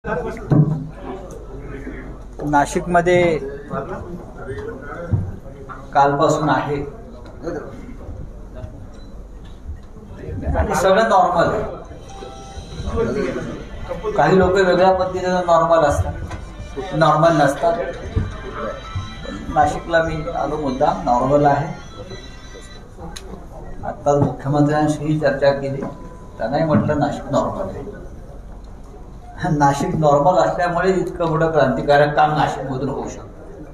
नाशिकमध्ये कालपासून आहे आणि सगळं नॉर्मल आहे. काही लोक वेगळ्या पद्धतीने नॉर्मल असतात, नॉर्मल नसतात. नाशिकला मी आलो मुद्दाम नॉर्मल आहे. आत्ताच मुख्यमंत्र्यांशीही चर्चा केली, त्यांनाही म्हटलं नाशिक नॉर्मल आहे. नाशिक नॉर्मल असल्यामुळे इतकं मोठं क्रांतिकारक काम नाशिकमधून होऊ शकतं.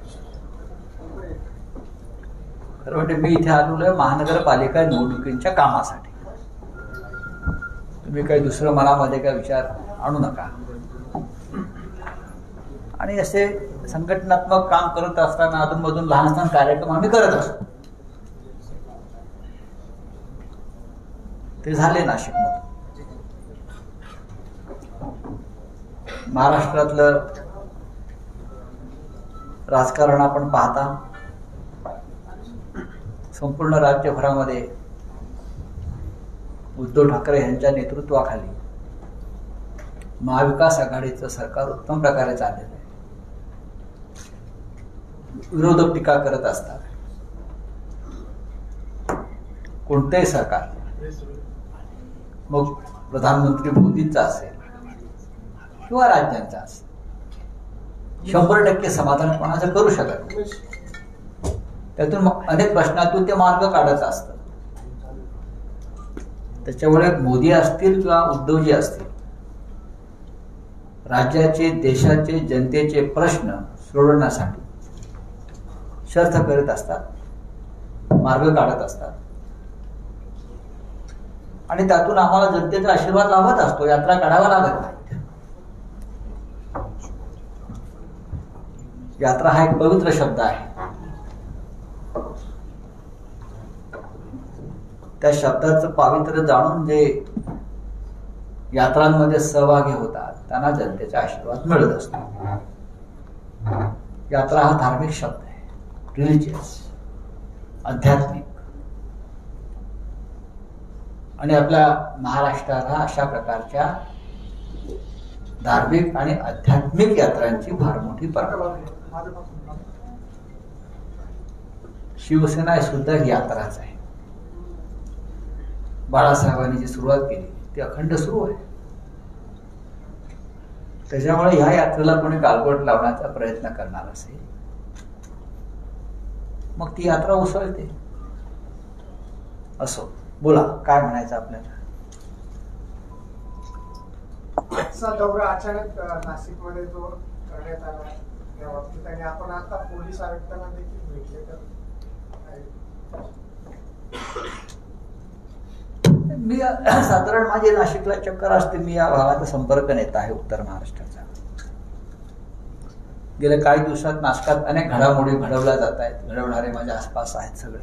खरं म्हणजे मी इथे आलेलो आहे महानगरपालिका निवडणुकीच्या कामासाठी. तुम्ही काही दुसरं मनामध्ये काही विचार आणू नका. आणि असे संघटनात्मक काम करत असताना अधूनमधून लहान लहान कार्यक्रम आम्ही करत असतो. ते झाले नाशिकमधून. महाराष्ट्रातलं राजकारण आपण पाहता, संपूर्ण राज्यभरामध्ये उद्धव ठाकरे यांच्या नेतृत्वाखाली महाविकास आघाडीचं सरकार उत्तम प्रकारे चाललेलं आहे. विरोधक टीका करत असतात. कोणतेही सरकार, मग प्रधानमंत्री मोदींचा असेल किंवा राज्यांचा असेल, 100% समाधान कोणाचं करू शकत नाही. त्यातून अनेक प्रश्नातून ते मार्ग काढत असतात. त्याच्यामुळे मोदी असतील किंवा उद्धवजी असतील, राज्याचे, देशाचे, जनतेचे प्रश्न सोडवण्यासाठी शर्थ करत असतात, मार्ग काढत असतात. आणि त्यातून आम्हाला जनतेचा आशीर्वाद लाभत असतो. यात्रा काढावा लागत नाही. यात्रा हा एक पवित्र शब्द आहे. त्या शब्दाचं पावित्र्य जाणून जे यात्रांमध्ये सहभागी होतात त्यांना जनतेचा आशीर्वाद मिळत असतो. यात्रा हा धार्मिक शब्द आहे, रिलिजियस, आध्यात्मिक. आणि आपल्या महाराष्ट्राला अशा प्रकारच्या धार्मिक आणि आध्यात्मिक यात्रांची फार मोठी परंपरा आहे. शिवसेना सुद्धा ही यात्राच आहे. बाळासाहेबांनी जी सुरुवात केली ती अखंड सुरू आहे. त्याच्यामुळे ह्या यात्रेला कोणी गालबोट लावण्याचा प्रयत्न करणार असेल, मग ती यात्रा उसळते. असो, बोला काय म्हणायचं आपल्याला. दौरा अचानक नाशिकमध्ये जो करण्यात आला त्या बाबतीत, आणि आपण आता पोलीस आयुक्तांना देखील भेटले, तर मी साधारण माझी नाशिकला चक्कर असते. मी या भागाचा संपर्क नेता आहे उत्तर महाराष्ट्राचा. गेल्या काही दिवसात नाशकात अनेक घडामोडी घडवल्या जात आहेत. घडवणारे माझ्या आसपास आहेत सगळे.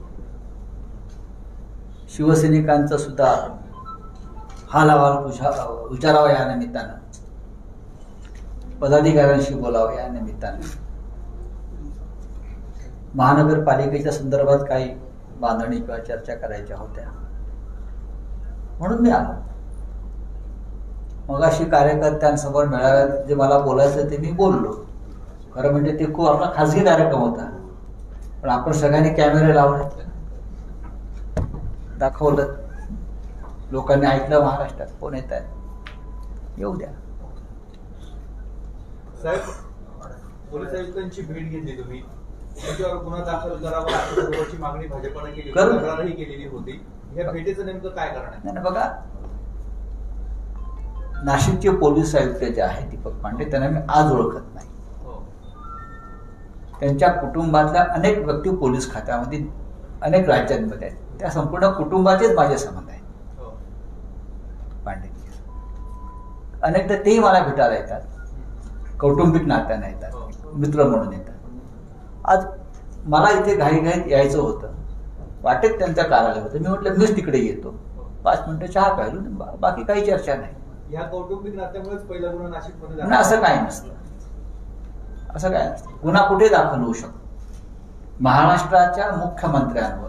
शिवसैनिकांचा सुद्धा हाल अहवाल विचारावा या निमित्तानं, पदाधिकाऱ्यांशी बोलावं या निमित्तानं, महानगरपालिकेच्या संदर्भात काही बांधणी किंवा चर्चा करायच्या होत्या, म्हणून मी आलो. मगाशी कार्यकर्त्यांसमोर मेळाव्यात जे मला बोलायचं ते मी बोललो. खरं म्हणजे ते खूप आपला खासगी कार्यक्रम होता, पण आपण सगळ्यांनी कॅमेरे लावले, दाखवलं, लोकांनी ऐकलं. महाराष्ट्रात कोण येत आहे, येऊ द्या. साहेब, पोलीस आयुक्तांची भेट घेतली तुम्ही, त्याच्यावर गुन्हा दाखल करावा अशी मागणी भाजपने केली, तक्रारही केलेली होती. या भेटीचं नेमकं काय करणार? नाही बघा, नाशिकचे पोलीस आयुक्त जे आहेत दीपक पांडे, त्यांना मी आज ओळखत नाही. त्यांच्या कुटुंबातल्या अनेक व्यक्ती पोलीस खात्यामध्ये अनेक राज्यांमध्ये आहेत. त्या संपूर्ण कुटुंबाचेच माझे संबंध आहेत पांडे. अनेकदा तेही मला भेटायला येतात, कौटुंबिक नात्याने येतात, मित्र म्हणून येतात. आज मला इथे घाईघाईत यायचं होतं, वाटेत त्यांचं कार्यालय होतं. मी म्हटलं मीच तिकडे येतो, 5 मिनिटं चहा प्यायलो, बाकी काही चर्चा नाही. या कौटुंबिक नात्यामुळेच पहिला गुन्हा नाशिकमध्ये नाही, असं काही नसतं. असं काय नसतं. गुन्हा कुठे दाखल होऊ शकतो? महाराष्ट्राच्या मुख्यमंत्र्यांवर.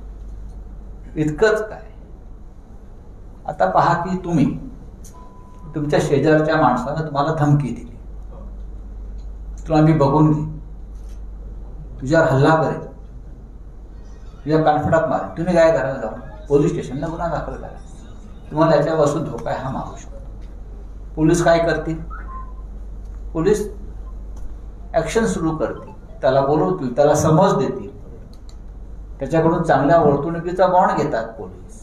इतकंच काय. आता पहा की तुम्ही तुमच्या शेजारच्या माणसानं तुम्हाला धमकी दिली, तुला मी बघून घे, तुझ्यावर हल्ला करेल, तुझ्या कानफटात मारेल, तुम्ही काय करा, जाऊन पोलीस स्टेशनला गुन्हा दाखल करा. तुम्हाला याच्यापासून धोका आहे हा मागू शकतो. पोलीस काय करतील? पोलीस ऍक्शन सुरू करतील, त्याला बोलवतील, त्याला समज देतील, त्याच्याकडून चांगल्या वर्तणुकीचा बॉन्ड घेतात पोलीस.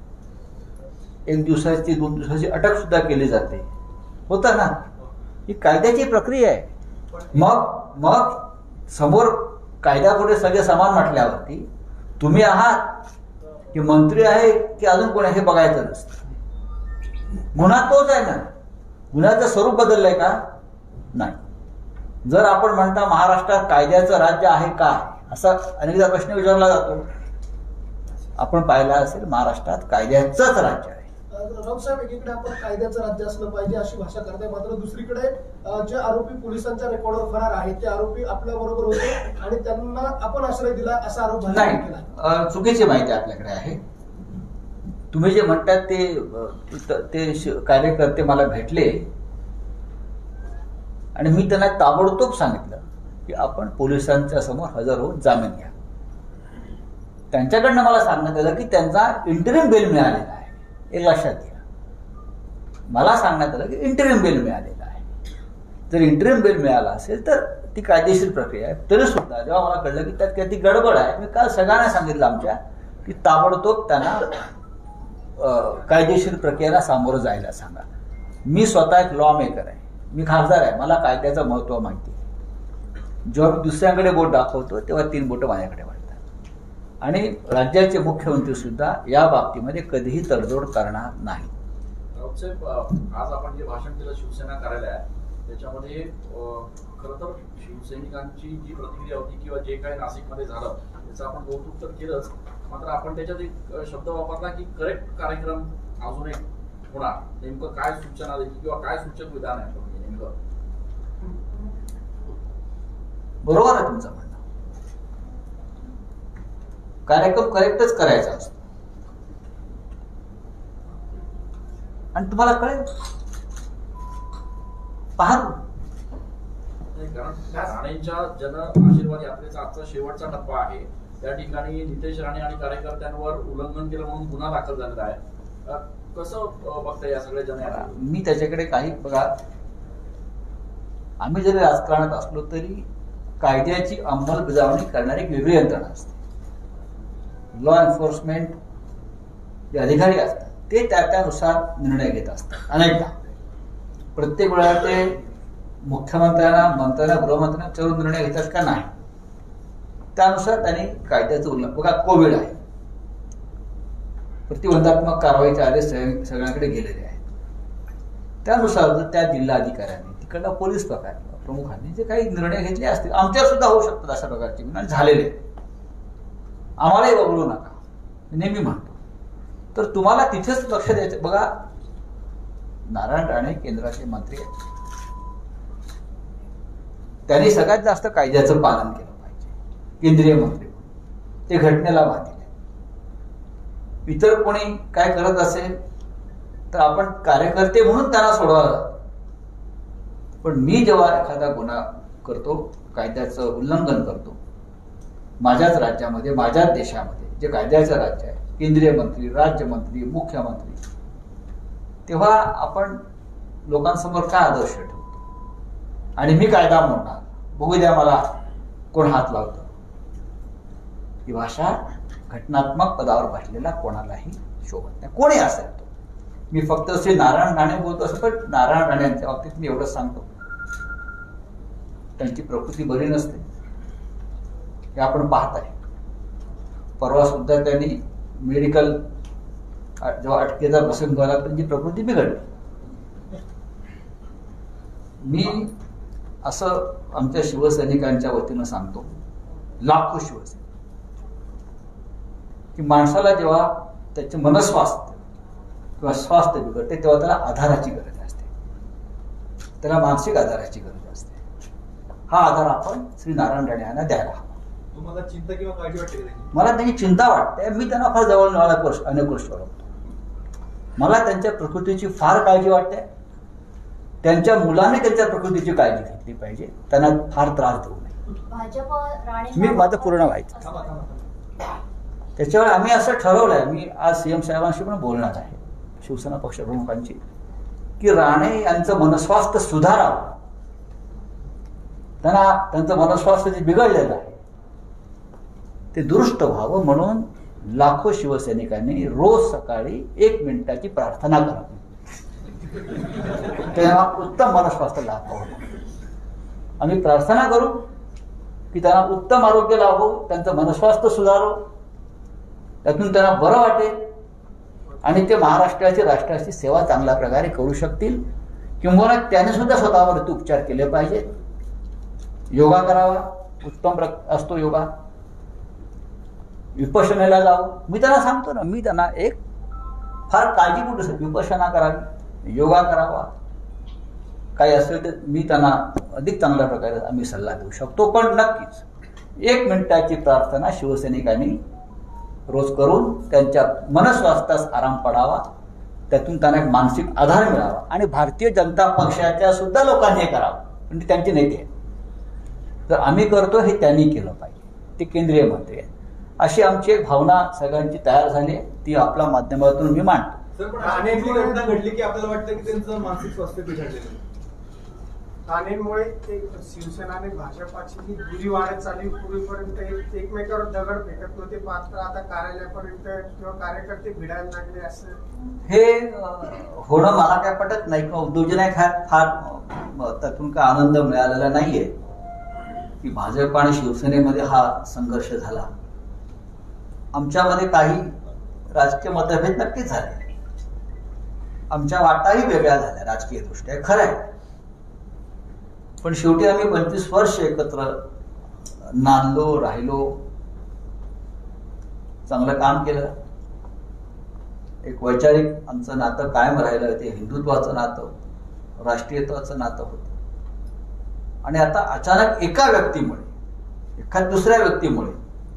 1 दिवसाची 2 दिवसाची अटक सुद्धा केली जाते. होतं ना, ही कायद्याची प्रक्रिया आहे. मग समोर कायद्यापुढे सगळे समान म्हटल्यावरती तुम्ही आहात की मंत्री आहे की अजून कोण आहे हे बघायचं नसतं. गुन्हा तोच आहे ना. गुन्ह्याचं स्वरूप बदललंय का? नाही. जर आपण म्हणता महाराष्ट्रात कायद्याचं राज्य आहे का, असा अनेकदा प्रश्न विचारला जातो. आपण पाहिला असेल महाराष्ट्रात कायद्याचंच राज्य आहे. राऊतसाहेब, एकीकडे आपण कायद्याचं राज्य असलं पाहिजे अशी भाषा करताय, मात्र दुसरीकडे जे आरोपी पोलिसांच्या रेकॉर्डवर फरार आहेत ते आरोपी आपल्या बरोबर होते आणि त्यांना आपण आश्रय दिला असा आरोप नाही. चुकीची माहिती आपल्याकडे आहे. तुम्ही जे म्हणतात ते कार्यकर्ते मला भेटले आणि मी त्यांना ताबडतोब सांगितलं की आपण पोलिसांच्या समोर हजर होऊन जामीन घ्या. त्यांच्याकडनं मला सांगण्यात आलं की त्यांचा इंटरिम बेल मिळालेला आहे. हे लक्षात घ्या. मला सांगण्यात आलं की इंटरिम बेल मिळालेला आहे. जर इंटरिम बेल मिळाला असेल तर ती कायदेशीर प्रक्रिया आहे. तरी सुद्धा जेव्हा मला कळलं की त्यात काही गडबड आहे, मी काल सगळ्यांना सांगितलं आमच्या की ताबडतोब त्यांना कायदेशीर प्रक्रियेला सामोरं जायला सांगा. मी स्वतः एक लॉ मेकर आहे, मी खासदार आहे, मला कायद्याचं महत्त्व माहिती आहे. जेव्हा मी दुसऱ्याकडे बोट दाखवतो तेव्हा 3 बोटं माझ्याकडे वाढतात. आणि राज्याचे मुख्यमंत्री सुद्धा या बाबतीमध्ये कधीही तडजोड करणार नाही. राऊतसाहेब, आज आपण जे भाषण केलं शिवसेना कार्यालयात, त्याच्यामध्ये खरं तर शिवसैनिकांची जी प्रतिक्रिया होती किंवा जे काही नाशिकमध्ये झालं त्याचं आपण कौतुक तर केलंच, मात्र आपण त्याच्यात एक शब्द वापरला की करेक्ट कार्यक्रम अजून एक होणार. नेमकं काय सूचना देईल किंवा काय सूचक विधान आहे नेमकं? बरोबर आहे तुमचं म्हणणं. कार्यक्रम करेक्टच करायचा असतो आणि तुम्हाला कळेल. पहा, कारण राणेंच्या जन आशीर्वाद यात्रेचा आजचा शेवटचा टप्पा आहे. त्या ठिकाणी नितेश राणे आणि कार्यकर्त्यांवर उल्लंघन केलं म्हणून गुन्हा दाखल झालेला आहे. कसं बघता या सगळ्या जनयात्रा? मी त्याच्याकडे काही बघा, आम्ही जरी राजकारणात असलो तरी कायद्याची अंमलबजावणी करणारी एक वेगळी यंत्रणा असते. लॉ एन्फोर्समेंट जे अधिकारी असतात ते त्यानुसार निर्णय घेत असतात. अनेकदा प्रत्येक वेळा ते मुख्यमंत्र्यांना, मंत्र्यांना, गृहमंत्र्यांना विचारून निर्णय घेतात का? नाही. त्यानुसार त्यांनी कायद्याचं उल्लंघन, बघा कोविड आहे, प्रतिबंधात्मक कारवाईचे आदेश सगळ्यांकडे गेलेले आहेत. त्यानुसार जर त्या जिल्हाधिकाऱ्यांनी, तिकडला पोलीस प्रमुखांनी जे काही निर्णय घेतले असतील, आमच्यावर सुद्धा होऊ शकतात अशा प्रकारचे गुन्हे झालेले, आम्हालाही वगळू नका, नेहमी म्हणतो. तर तुम्हाला तिथेच लक्ष द्यायचं. बघा, नारायण राणे केंद्राचे मंत्री आहेत, त्यांनी सगळ्यात जास्त कायद्याचं पालन केलं पाहिजे. केंद्रीय मंत्री ते घटनेला बांधले. इतर कोणी काय करत असेल तर आपण कार्यकर्ते म्हणून त्यांना सोडवायला जातो. पण मी जेव्हा एखादा गुन्हा करतो, कायद्याचं उल्लंघन करतो, माझ्याच राज्यामध्ये, माझ्याच देशामध्ये जे कायद्याचं राज्य आहे, केंद्रीय मंत्री, राज्यमंत्री, मुख्यमंत्री, तेव्हा आपण लोकांसमोर काय आदर्श ठेवतो? आणि मी कायदा मोडणार, बघू द्या मला कोण हात लावतो. ही भाषा घटनात्मक पदावर बसलेला कोणालाही शोभत नाही, कोणी असेल तो. मी फक्त श्री नारायण राणे बोलतो असं, पण नारायण राणेंच्या बाबतीत मी एवढंच सांगतो, त्यांची प्रकृती बरी नसते, हे आपण पाहताय. परवा सुद्धा त्यांनी मेडिकल जेव्हा अटकेचा प्रसंग झाला त्यांची प्रकृती बिघडली. मी असं आमच्या शिवसैनिकांच्या वतीनं सांगतो, लाखो शिवसैनिक, की माणसाला जेव्हा त्याचे मनस्वास्थ्य किंवा स्वास्थ्य बिघडते तेव्हा त्याला आधाराची गरज असते, त्याला मानसिक आधाराची गरज असते. हा आधार आपण श्री नारायण राणे यांना द्यायला हवा. तुम्हाला चिंता किंवा काळजी वाटते? मला त्यांची चिंता वाटते. मी त्यांना फार जवळ अनेक वर्ष ओळखतो. मला त्यांच्या प्रकृतीची फार काळजी वाटते. त्यांच्या मुलाने त्यांच्या प्रकृतीची काळजी घेतली पाहिजे, त्यांना फार त्रास देऊ नये. भाजप राणे मी माझं पूर्ण व्हायचं थांबा थांबा. त्याच्यावर आम्ही असं ठरवलंय, मी आज सीएम साहेबांशी पण बोलणार आहे, शिवसेना पक्षप्रमुखांची, की राणे यांचं मनस्वास्थ्य सुधारावं, त्यांना त्यांचं मनस्वास्थ्य जे बिघडलेलं आहे ते दुरुस्त व्हावं म्हणून लाखो शिवसैनिकांनी रोज सकाळी 1 मिनिटाची प्रार्थना करावी, तेव्हा उत्तम मनस्वास्थ्य लाभावं. आम्ही प्रार्थना करू की त्यांना उत्तम आरोग्य लाभो, त्यांचं मनस्वास्थ्य सुधारो, त्यातून त्यांना बरं वाटेल आणि ते महाराष्ट्राची राष्ट्राची सेवा चांगल्या प्रकारे करू शकतील. किंवा त्याने सुद्धा स्वतःवरती उपचार केले पाहिजेत. योगा करावा, उत्तम असतो योगा. विपश्यनेला जावं, मी त्यांना सांगतो ना, मी त्यांना एक फार काळजीपूर्वक विपश्यना करावी, योगा करावा, काही असेल तर मी त्यांना अधिक चांगल्या प्रकारे आम्ही सल्ला देऊ शकतो. पण नक्कीच 1 मिनिटाची प्रार्थना शिवसैनिकांनी रोज करून त्यांच्या मनस्वास्थ्यास आराम पडावा, त्यातून त्यांना एक मानसिक आधार मिळावा. आणि भारतीय जनता पक्षाच्या सुद्धा लोकांनी हे करावं, म्हणजे त्यांचे नेते आहेत. तर आम्ही करतो हे त्यांनी केलं पाहिजे, ते केंद्रीय मंत्री आहेत. अशी आमची एक भावना सगळ्यांची तयार झाली, ती आपल्या माध्यमातून मी मांडतो. सर, पण अनेक घटना घडली की आपल्याला वाटतं की त्यांचं मानसिक स्वास्थ्य बिघडलेलं. ठाणेमुळे ते शिवसेना आणि भाजपाची जी दुरी वाढत चालली, पूर्वीपर्यंत एकमेकावर दगड फेकत नव्हते, मात्र आता कार्यालयापर्यंत किंवा कार्यकर्ते भिडायला लागले, असं हे होणं मला काय पटत नाही. किंवा उद्योजनाय फार त्यातून काय आनंद मिळालेला नाहीये की भाजप आणि शिवसेनेमध्ये हा संघर्ष झाला. आमच्यामध्ये काही राजकीय मतभेद नक्कीच झाले, आमच्या वाटाही वेगळ्या झाल्या राजकीय दृष्ट्या, खरं आहे. पण शेवटी आम्ही 25 वर्ष एकत्र नांदलो, राहिलो, चांगलं काम केलं. एक वैचारिक आमचं नातं कायम राहिलं, ते हिंदुत्वाचं नातं, राष्ट्रीयत्वाचं नातं होतं. आणि आता अचानक एका व्यक्तीमुळे, एखाद दुसऱ्या व्यक्तीमुळे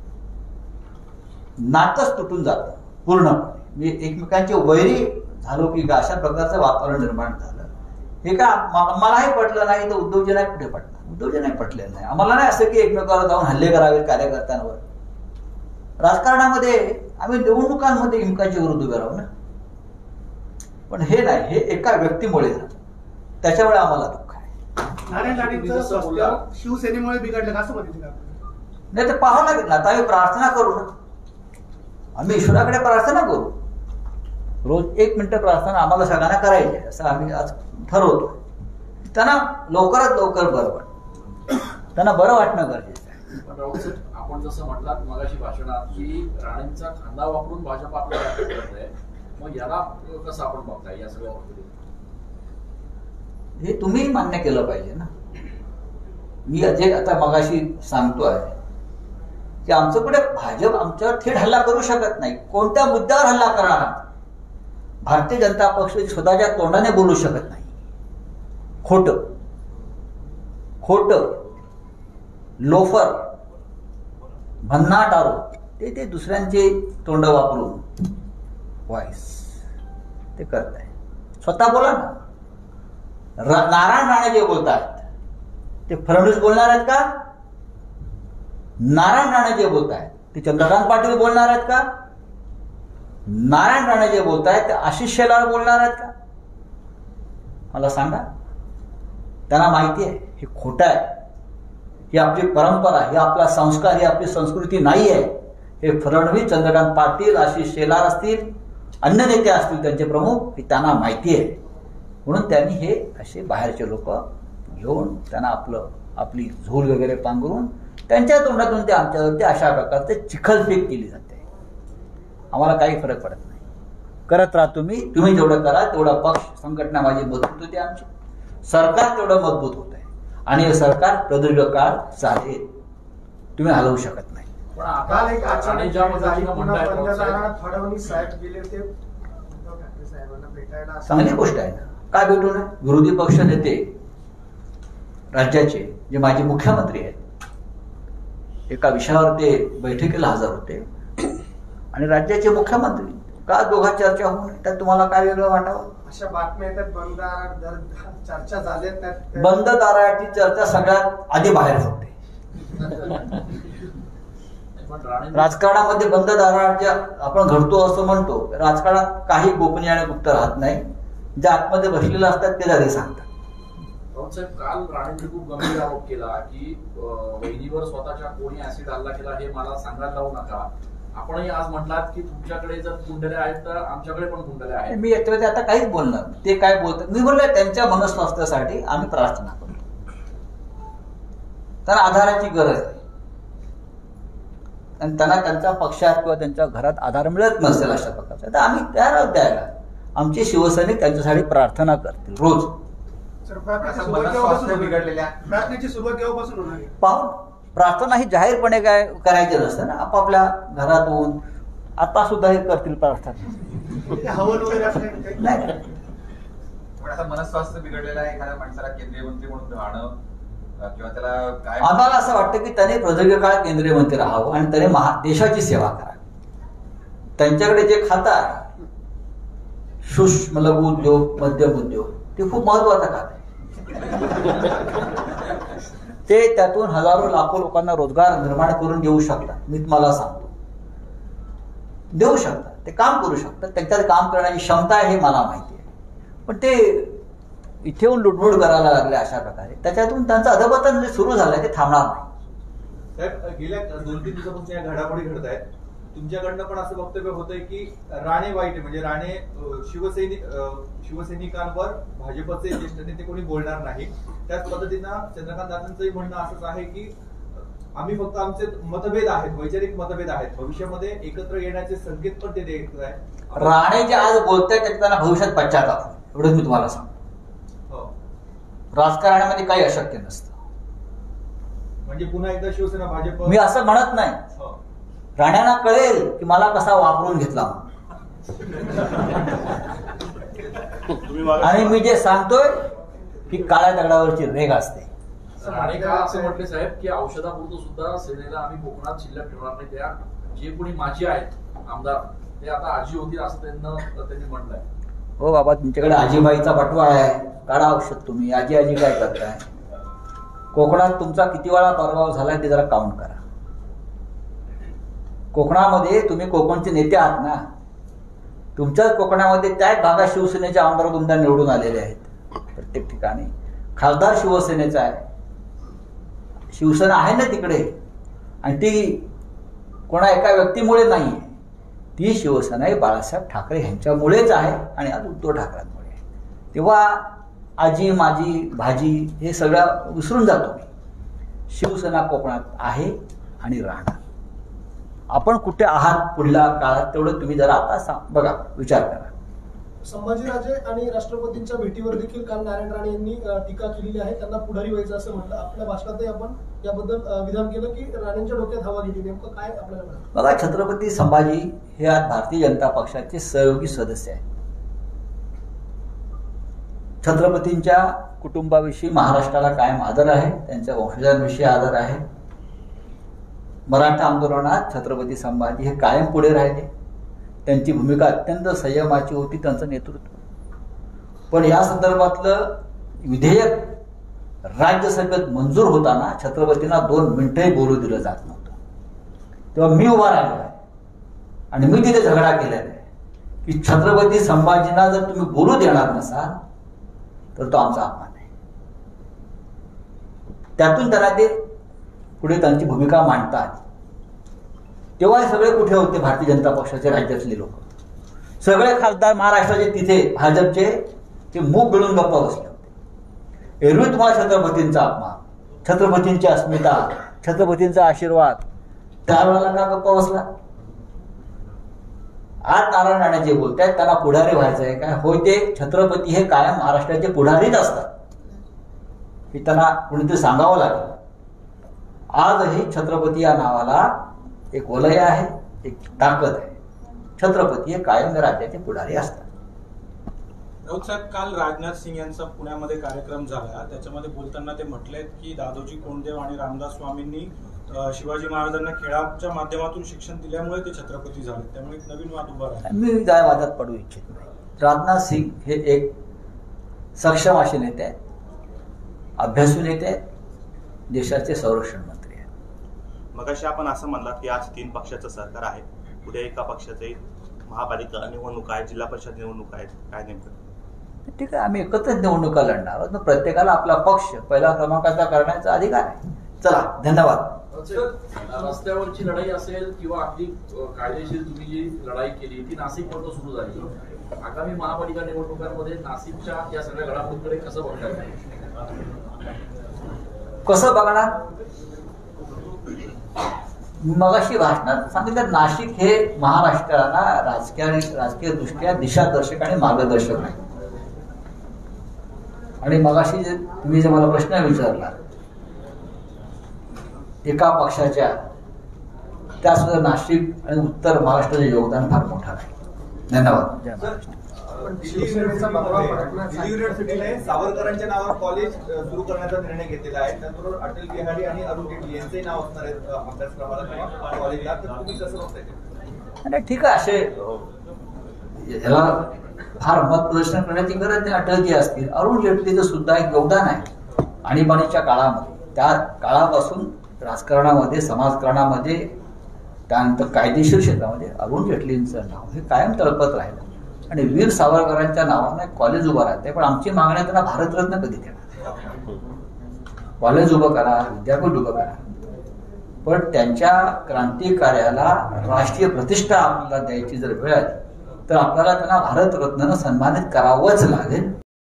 नातंच तुटून जातं पूर्णपणे. मी एकमेकांचे वैरी झालो की अशा प्रकारचं वातावरण निर्माण झालं. हे का मलाही पटलं नाही, तर उद्धवजींनाही कुठे पटलं, उद्धवजींनाही पटलेलं नाही. आम्हाला नाही असं की एकमेकावर जाऊन हल्ले करावेत कार्यकर्त्यांवर. राजकारणामध्ये आम्ही निवडणुकांमध्ये एकमेकांच्या विरुद्ध उभे राहू ना, पण हे नाही, हे एका व्यक्तीमुळे झालं, त्याच्यामुळे आम्हाला दुःख आहे. शिवसेनेमुळे बिघडलं असं म्हणते नाही तर पाहावं लागेल ना. आता आम्ही प्रार्थना करू ना, आम्ही ईश्वराकडे प्रार्थना करू. रोज 1 मिनिट प्रार्थना आम्हाला सगळ्यांना करायची, असं आम्ही आज ठरवतो. त्यांना लवकरात लवकर बरं वाटतं, त्यांना बरं वाटणं गरजेचं आहे. पण राऊत साहेब, आपण जसं म्हटलात मगाशी भाषणात की राणेंचा खांदा वापरून भाजप आपल्याला करत आहे, मग याला कसं आपण बघताय या सगळ्या बाबतीत? हे तुम्ही मान्य केलं पाहिजे ना. मी जे आता मगाशी सांगतो आहे की आमचं कुठे भाजप आमच्यावर थेट हल्ला करू शकत नाही. कोणत्या मुद्द्यावर हल्ला करणार? भारतीय जनता पक्ष स्वतःच्या तोंडाने बोलू शकत नाही. खोट लोफर भन्नाट आरोप ते दुसऱ्यांचे तोंड वापरून व्हॉइस ते करत आहे. स्वतः बोला ना. नारायण राणे जे बोलतात ते फडणवीस बोलणार आहेत का? नारायण राणे जे बोलत आहेत ते चंद्रकांत पाटील बोलणार आहेत का? नारायण राणे जे बोलत आहेत ते आशिष शेलार बोलणार आहेत का? मला सांगा. त्यांना माहिती आहे हे खोटं आहे, ही आपली परंपरा, ही आपला संस्कार, ही आपली संस्कृती नाही आहे. हे फडणवीस, चंद्रकांत पाटील, आशिष शेलार असतील, अन्य नेते असतील त्यांचे प्रमुख, हे त्यांना माहिती आहे. म्हणून त्यांनी हे असे बाहेरचे लोक घेऊन त्यांना आपली झोल वगैरे पांघरून त्यांच्या तोंडातून ते आमच्यावरती अशा प्रकारचे चिखलफेक केली जाते. आम्हाला काही फरक पडत नाही. करत राहा तुम्ही जेवढं करा तेवढा पक्ष संघटना माझी मजबूत होते, आमची सरकार तेवढं मजबूत होत आहे आणि हे सरकार प्रदीर्घ काळ चालेल. तुम्ही हलवू शकत नाही. पण आता राणे ज्या पद्धतीनं म्हणतायत फडणवीस साहेब गेले होते उद्धव ठाकरे साहेबांना भेटायला, चांगली गोष्ट आहे ना. काय भेटू नये? विरोधी पक्ष नेते राज्याचे जे माजी मुख्यमंत्री आहेत एका विषयावर ते बैठकीला हजर होते आणि राज्याचे मुख्यमंत्री का दोघात चर्चा होऊन त्यात तुम्हाला काय वेगळं वाटावं? अशा बातम्या येतात बंद दारात चर्चा झाल्यात त्यात. बंद दाराची चर्चा सगळ्यात आधी बाहेर होते. पण राणे राजकारणामध्ये बंद दाराच्या आपण घडतो असं म्हणतो. राजकारणात काही गोपनीय आणि गुप्त राहत नाही. जे आतमध्ये बसलेले असतात ते जागे सांगतात. साहेब, काल राणेंनी खूप गंभीर आरोप केला की वहिनीवर स्वतःच्या कोणी ऍसिड हल्ला केला हे मला सांगायला लावू नका. आपणही आज म्हटलात की तुमच्याकडे जर कुंडल्या आहेत तर आमच्याकडे पण कुंडल्या आहेत. मी याच्यामध्ये आता काहीच बोलणार. ते काय बोलतात मी बोललो त्यांच्या मनस्वास्थ्यासाठी आम्ही प्रार्थना करतो. तर आधाराची गरज आहे आणि त्यांना त्यांच्या पक्षात किंवा त्यांच्या घरात आधार मिळत नसेल अशा प्रकारचा तर आम्ही तयार आहोत द्यायला. आमचे शिवसैनिक त्यांच्यासाठी प्रार्थना करतील रोज. प्रार्थनेची सुरुवात केव्हापासून होणार आहे? पाहून प्रार्थना ही जाहीरपणे काय करायची नसते ना. आपापल्या घरातून आता सुद्धा हे करतील प्रार्थना. हवन वगैरे असं काही? नाही पण आता मनस्वास्थ्य बिघडलेलं आहे एखाद्या माणसाला केंद्रीय मंत्री म्हणून राहणं किंवा त्याला काय आम्हाला असं वाटतं की त्याने प्रदीर्घ काळ केंद्रीय मंत्री राहावं आणि त्याने देशाची सेवा करावी. त्यांच्याकडे जे खातं आहे सूक्ष्म लघु उद्योग मध्यम उद्योग ते खूप महत्वाचं खातं आहे. ते त्यातून हजारो लाखो लोकांना रोजगार निर्माण करून देऊ शकतात. मी तुम्हाला सांगतो देऊ शकतात. ते काम करू शकतात. त्यांच्यात काम करण्याची क्षमता आहे हे मला माहिती आहे. पण ते इथे येऊन लुडबुड करायला लागले अशा प्रकारे त्याच्यातून त्यांचं अधपतन जे सुरू झालंय ते थांबणार नाही. साहेब, गेल्या 2-3 दिवसापासून या घडामोडी घडत आहेत. तुमच्याकडनं पण असं वक्तव्य होतंय की राणे वाईट म्हणजे राणे शिवसैनिकांवर भाजपचे ज्येष्ठ नेते कोणी बोलणार नाही. त्याच पद्धतीनं चंद्रकांत दादांचंही म्हणणं असंच आहे की आम्ही फक्त आमचे मतभेद आहेत, वैचारिक मतभेद आहेत, भविष्यामध्ये एकत्र येण्याचे संकेत पण ते देत आहे. राणे जे आज बोलतायत त्याचा त्यांना भविष्यात पश्चाताप होईल एवढंच मी तुम्हाला सांगतो. राजकारणामध्ये काही अशक्य नसतं. म्हणजे पुन्हा एकदा शिवसेना भाजप मी असं म्हणत नाही. राण्यांना कळेल की मला कसा वापरून घेतला आणि मी जे सांगतोय की काळ्या दगडावरची रेग असते. राणे का असे म्हटले साहेब की औषधापुरतं सुद्धा सेनेला आम्ही कोकणात शिल्लक ठेवणार नाही. त्या जे कोणी माझी आहेत आमदार ते आता आजी होतील असं त्यांनी म्हटलंय. हो बाबा, तुमच्याकडे आजीबाईचा बटवा आहे, काढा औषध तुम्ही. आजी आजी काय करताय? कोकणात तुमचा किती वेळा पराभव झालाय ते जरा काउंट करा. कोकणामध्ये तुम्ही कोकणचे नेते आहात ना. तुमच्याच कोकणामध्ये त्याच भागात शिवसेनेचे आमदार तुमच्या निवडून आलेले आहेत. प्रत्येक ठिकाणी खासदार शिवसेनेचा आहे. शिवसेना आहे ना तिकडे आणि ती कोणा एका व्यक्तीमुळे नाहीये. ती शिवसेना ही बाळासाहेब ठाकरे यांच्यामुळेच आहे आणि आज उद्धव ठाकरेंमुळे. तेव्हा आजी माझी भाजी हे सगळं विसरून जातो मी. शिवसेना कोकणात आहे आणि राहणार. आपण कुठे आहात पुढल्या काळात तेवढं तुम्ही जरा आता बघा, विचार करा. संभाजीराजे आणि राष्ट्रपतींच्या भेटीवर देखील काल नारायण राणे यांनी टीका केलेली आहे. त्यांना पुढारी व्हायचं असं म्हटलं. आपल्या भाषणातही आपण याबद्दल विधान केलं की राणेंच्या डोक्यात हवा गेली. नेमकं काय आपल्याला म्हणतात? बघा, छत्रपती संभाजी हे आज भारतीय जनता पक्षाचे सहयोगी सदस्य आहेत. छत्रपतींच्या कुटुंबाविषयी महाराष्ट्राला कायम आदर आहे. त्यांच्या वंशजांविषयी आदर आहे. मराठा आंदोलनात छत्रपती संभाजी हे कायम पुढे राहिले. त्यांची भूमिका अत्यंत संयमाची होती, त्यांचं नेतृत्व. पण या संदर्भातलं विधेयक राज्यसभेत मंजूर होताना छत्रपतींना 2 मिनिटंही बोलू दिलं जात नव्हतं. तेव्हा मी उभा राहिलो आहे आणि मी तिथे झगडा केलेला आहे की छत्रपती संभाजींना जर तुम्ही बोलू देणार नसाल तर तो आमचा अपमान आहे. त्यातून त्यांना ते पुढे त्यांची भूमिका मांडता आली. तेव्हा हे सगळे कुठे होते? भारतीय जनता पक्षाचे राज्यातले लोक सगळे खासदार महाराष्ट्राचे तिथे भाजपचे ते मूग गिळून गप्पा बसले होते. एरवी तुम्हाला छत्रपतींचा अपमान, छत्रपतींची अस्मिता, छत्रपतींचा आशीर्वाद, त्यावेळेला का गप्पा बसला? आज नारायण राणे जे बोलतायत त्यांना पुढारी व्हायचंय काय? होय, ते छत्रपती हे कायम महाराष्ट्राचे पुढारीच असतात हे त्यांना कुणीतरी सांगावं लागेल. आजही छत्रपती या नावाला एक वलय आहे, एक ताकद आहे. छत्रपती हे कायम राज्याचे पुढारी असतात. राऊत साहेब, काल राजनाथ सिंग यांचा पुण्यामध्ये कार्यक्रम झाला. त्याच्यामध्ये बोलताना ते म्हटलेत की दादोजी कोंडदेव आणि रामदास स्वामींनी शिवाजी महाराजांना खेळाच्या माध्यमातून शिक्षण दिल्यामुळे ते छत्रपती झाले, त्यामुळे एक नवीन वाद उभा राहिला. मी त्या वादात पडू इच्छित नाही. राजनाथ सिंग हे एक सक्षम असे नेते आहेत, अभ्यासू नेते आहेत, देशाचे संरक्षण मंत्री आहेत. मगाशी आपण असं म्हणलात की आज 3 पक्षाचं सरकार आहे, उद्या एका पक्षाचे महापालिका निवडणूक आहे, जिल्हा परिषद निवडणूक आहेत, काय नेमकं? ठीक आहे, आम्ही एकत्रच निवडणुका लढणार आहोत. प्रत्येकाला आपला पक्ष पहिला क्रमांकाचा करण्याचा अधिकार आहे. चला, धन्यवाद. रस्त्यावरची लढाई असेल किंवा अगदी कायदेशीर तुम्ही जी लढाई केली ती नाशिक मधून सुरू झाली. आगामी महापालिका निवडणुकांमध्ये नाशिकच्या या सगळ्या घडामोडींकडे कसं बघताय? कसं बघणार? मगाशी भाषणात सांगितलं, नाशिक हे महाराष्ट्राला राजकीय दृष्ट्या दिशादर्शक आणि मार्गदर्शक आहे. आणि मगाशी तुम्ही जे मला प्रश्न विचारला एका पक्षाच्या, त्या सुद्धा नाशिक आणि उत्तर महाराष्ट्राचे योगदान फार मोठं आहे. धन्यवाद. जय महाराष्ट्र. दिल्ली युनिव्हर्सिटीने सावरकरांच्या नावावर कॉलेज सुरू करण्याचा निर्णय घेतलेला आहे. त्याचबरोबर अटल बिहारी आणि अरुण जेटली यांचंही नाव असणार आहे अभ्यासक्रमाला किंवा कॉलेजला. तर तुम्ही कसं बघताय? आणि ठीक आहे, असे ह्याला फार मत प्रदर्शन करण्याची गरज नाही. अटलजी असतील, अरुण जेटलीचं सुद्धा एक योगदान आहे आणीबाणीच्या काळामध्ये. त्या काळापासून राजकारणामध्ये, समाजकारणामध्ये, त्यानंतर कायदेशीर क्षेत्रामध्ये अरुण जेटलींचं नाव हे कायम तळपत राहिलं. आणि वीर सावरकरांच्या नावाने कॉलेज उभं राहते. पण आमची मागणी त्यांना भारतरत्न कधी देणार? कॉलेज उभं करा, विद्यापीठ उभं करा, पण त्यांच्या क्रांती कार्याला राष्ट्रीय प्रतिष्ठा आपल्याला द्यायची जर वेळ आली तर आपल्याला त्यांना भारतरत्नानं सन्मानित करावंच लागेल.